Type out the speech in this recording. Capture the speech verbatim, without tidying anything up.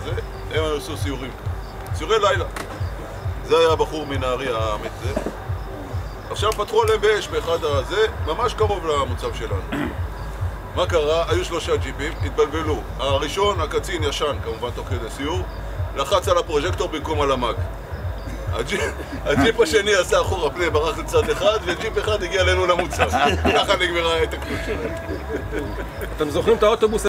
הזה, הם עשו סיורים, סיורי לילה. זה היה בחור מנהריה האמת זה. עכשיו פתחו עליהם באש באחד הזה, ממש קרוב למוצב שלנו. מה קרה? היו שלושה ג'יפים, התבלבלו. הראשון, הקצין ישן, כמובן תוך כדי סיור, לחץ על הפרוז'קטור במקום על המג. הג'יפ, הג'יפ השני עשה אחורה פני, ברח לצד אחד, וג'יפ אחד הגיע אלינו למוצב. ככה נגמרה ההתקלות שלהם. אתם זוכרים את האוטובוס